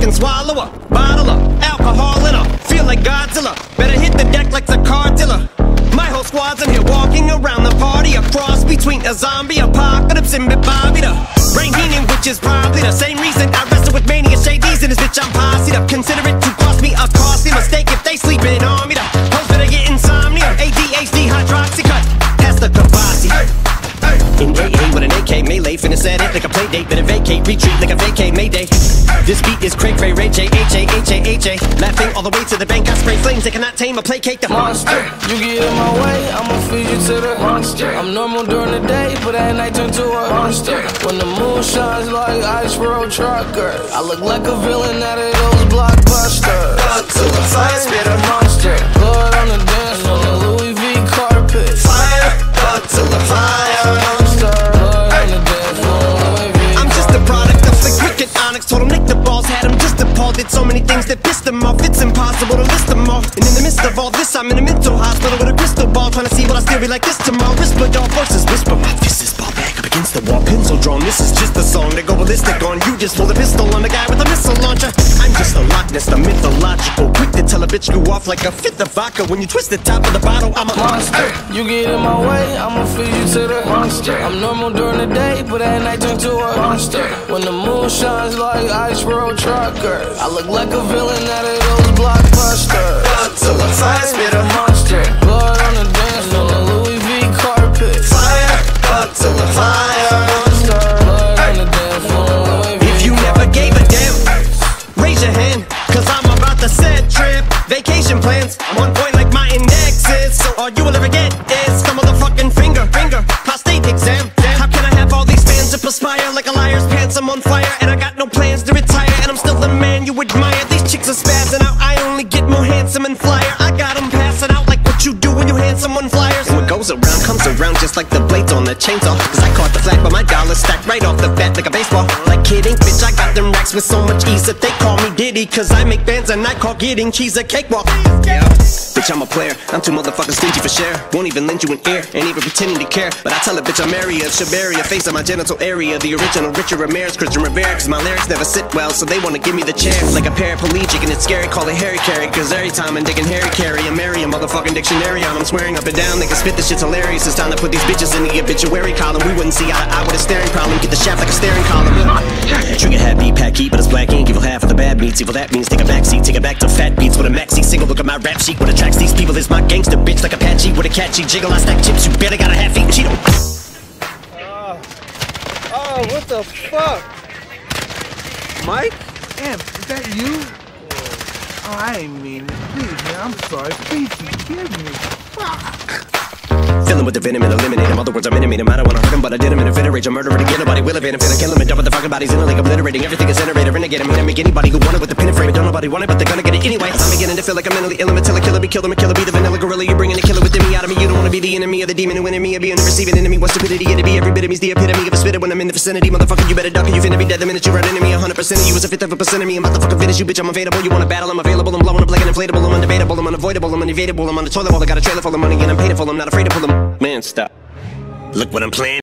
can swallow a bottle of alcohol in her. Feel like Godzilla, better hit the deck like the car dealer. My whole squad's in here walking around the party, a cross between a zombie apocalypse and Bobby the Brain Heenan, which is probably the same reason I wrestle with mania shades in this bitch. I'm posse'd up. Consider it to cost me a costly mistake if they sleeping on me. The hoes better get insomnia, ADHD, hydroxy cut, that's the Kavasi. In AA with an AK melee, finna set it like a play date, better vacate, retreat like a vacay Mayday. This beat is cray cray, Ray J, H-A, laughing all the way to the bank. I spray flames, they cannot tame or placate the monster. You get in my way, I'ma feed you to the monster. I'm normal during the day, but at night turn to a monster. When the moon shines like ice road truckers, I look like a villain out of those blockbusters. Godzilla, fire spitter, monster. Blood on the dance floor, the Louis V carpet. Fire, Godzilla, fire. Told him nick the balls, had him just appalled. Did so many things that pissed him off, it's impossible to list them all. And in the midst of all this, I'm in a mental hospital with a crystal ball, trying to see will I still be like this tomorrow. Whisper dog voices whisper, my fist is ball back up against the wall, pencil drawn. This is just a song that go ballistic on. You just pull a pistol on the guy with a missile launcher. I'm just a Loch Ness, the mythological, quick to tell a bitch you off like a fifth of vodka. When you twist the top of the bottle, I'm a monster. You get in my way, I'ma feed you to the monster. I'm normal during the day, but at night turn to a monster. When the moon shines like ice road truckers, I look like a villain out of those blockbusters. Godzilla, fire spitter, monster. Blood on the dance floor, the Louis V carpet. Fire, Godzilla, fire. Monster. Blood on the dance floor, Louis V. If you never gave a damn, raise your hand, cause I'm about to set trip. Vacation plans, I'm on point like my indexes. So all you will ever get is the motherfucking finger. Prostate exam. How can I have all these fans to perspire like a liar's pants? I'm on fire and I got no plans to retire, and I'm still the man you admire. These chicks are spazzing out, I only get more handsome and flyer. I got them passing out like what you do when you hand someone flyers. And what goes around comes around just like the blades on the chainsaw. Cause I caught the flag but my dollar stacked right off the bat like a baseball. Like kidding, bitch, I got them racks with so much ease that they call me Diddy. Cause I make bands and I call getting cheese a cakewalk. Yeah, bitch, I'm a player, I'm too motherfucking stingy for share. Won't even lend you an ear, ain't even pretending to care. But I tell a bitch I'm area, should bury a face on my genital area. The original Richard Ramirez, Christian Rivera. Cause my lyrics never sit well, so they wanna give me the chair. Like a paraplegic and it's scary, call it Harry Carry. Cause every time I'm digging Harry Carry, I'm marry a motherfucking dictionary on. I'm swearing up and down, they can spit this shit's hilarious. It's time to put these bitches in the obituary column. We wouldn't see eye to eye with a staring problem. Get the shaft like a staring column. Trigger happy, pack heat, but it's black ink. Evil half of the bad meats, evil that means take a backseat. Take it back to fat beats with a maxi single. Look at my rap sheet, what attracts these people is my gangster bitch. Like Apache with a catchy jiggle. I stack chips, you barely got a half-eaten Cheeto. Oh, what the fuck? Mike? Damn, is that you? Oh, I ain't mean it. Please, man, I'm sorry. Please forgive me. Fuck. Filling with the venom and eliminate him. Other words, I'm intimate him. I don't wanna hurt him, but I did him in a fit of rage. I'm murdering again. Nobody will evade him. Finna kill him and dump the fucking bodies in a lake, obliterating everything is generated. Renegade him. Make anybody who want it with the pin and frame it. Don't nobody want it, but they're gonna get it anyway. I'm beginning to feel like I'm mentally ill. I'm until a killer be killed. I'm a killer, be the vanilla gorilla. You're bringing a killer within me out of me. You don't wanna be the enemy of the demon who in me. Or being the receiving enemy. What stupidity it'd be. Every bit of me's the epitome of a spitter when I'm in the vicinity. Motherfucker, you better duck or you finna be dead the minute you run into me. 100% of you is a fifth of a percent of me. I'm about to fucking finish you, bitch. I'm available. You wanna battle? I'm available. I'm blowing up like an inflatable. I'm undebatable. I'm unavoidable. I'm unevadable. I'm on the toilet bowl. I got a trailer full of money and I'm paid for. I'm not afraid to pull them. Man, stop. Look what I'm playing.